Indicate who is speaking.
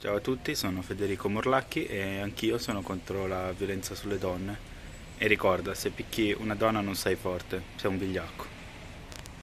Speaker 1: Ciao a tutti, sono Federico Morlacchi e anch'io sono contro la violenza sulle donne. E ricorda, se picchi una donna non sei forte, sei un vigliacco.